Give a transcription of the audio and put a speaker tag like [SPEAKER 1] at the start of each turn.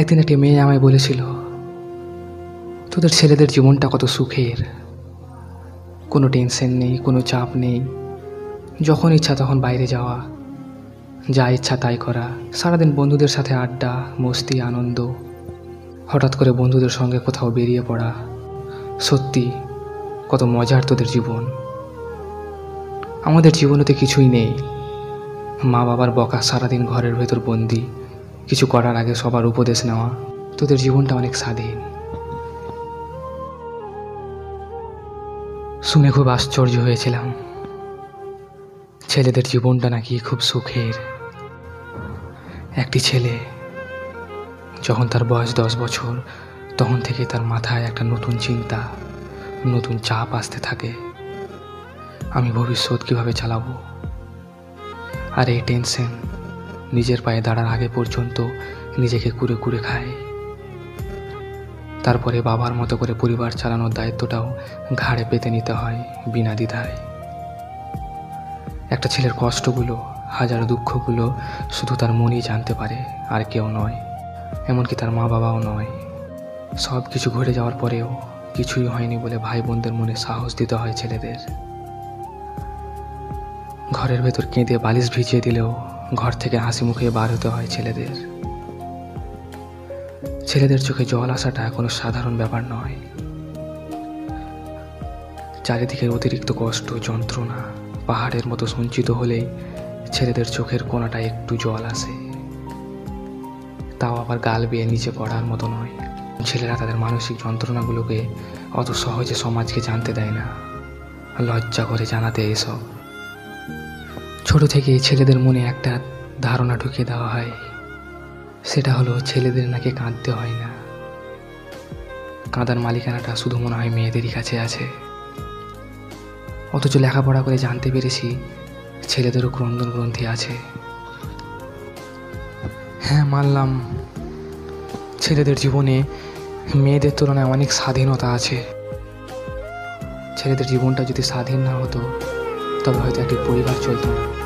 [SPEAKER 1] একদিন একটি মেয়ে আমায় বলেছিল, তোদের ছেলেদের জীবনটা কত সুখের, কোনো টেনশন নেই, কোনো চাপ নেই, যখন ইচ্ছা তখন বাইরে যাওয়া, যা ইচ্ছা তাই করা, সারাদিন বন্ধুদের সাথে আড্ডা, মস্তি, আনন্দ, হঠাৎ করে বন্ধুদের সঙ্গে কোথাও বেরিয়ে পড়া। সত্যি কত মজার তোদের জীবন। আমাদের জীবনেতে কিছুই নেই। মা বাবার বকা, সারাদিন ঘরের ভেতর বন্দি, কিছু করার আগে সবার উপদেশ নেওয়া। তোদের জীবনটা অনেক স্বাধীন। শুনে খুব আশ্চর্য হয়েছিলাম, ছেলেদের জীবনটা নাকি খুব সুখের। একটি ছেলে যখন তার বয়স 10 বছর, তখন থেকে তার মাথায় একটা নতুন চিন্তা, নতুন চাপ আসতে থাকে। আমি ভবিষ্যৎ কিভাবে চালাবো, আর এই টেনশন নিজের পায়ে দাঁড়ার আগে পর্যন্ত নিজেকে কুরে কুরে খায়। তারপরে বাবার মতো করে পরিবার চালানোর দায়িত্বটাও ঘাড়ে পেতে নিতে হয় বিনা দ্বিধায়। একটা ছেলের কষ্টগুলো, হাজার দুঃখগুলো শুধু তার মনই জানতে পারে, আর কেউ নয়, এমনকি তার মা বাবাও নয়। সব কিছু ঘটে যাওয়ার পরেও কিছুই হয়নি বলে ভাই বোনদের মনে সাহস দিতে হয় ছেলেদের। ঘরের ভেতর কেঁদে বালিশ ভিজিয়ে দিলেও ঘর থেকে হাসি মুখে বার হতে হয় ছেলেদের। ছেলেদের চোখে জল আসাটা কোনো সাধারণ ব্যাপার নয়। চারিদিকের অতিরিক্ত কষ্ট, যন্ত্রণা পাহাড়ের মতো সঞ্চিত হলেই ছেলেদের চোখের কোণাটা একটু জল আসে, তাও আবার গাল বেয়ে নিচে পড়ার মতো নয়। ছেলেরা তাদের মানসিক যন্ত্রণাগুলোকে অত সহজে সমাজকে জানতে দেয় না, লজ্জা করে জানাতে এসব। ছোট থেকেই ছেলেদের মনে একটা ধারণা ঢুকিয়ে দেওয়া হয়, সেটা হলো ছেলেদের নাকি কাঁদতে হয় না। কাঁদার মালিকানাটা শুধু মনে হয় মেয়েদেরই কাছে আছে। অথচ লেখাপড়া করে জানতে পেরেছি ছেলেদেরও ক্রন্দন গ্রন্থি আছে। হ্যাঁ, মানলাম ছেলেদের জীবনে মেয়েদের তুলনায় অনেক স্বাধীনতা আছে। ছেলেদের জীবনটা যদি স্বাধীন না হতো, তবে হয়তো একটি পরিবার চলত না।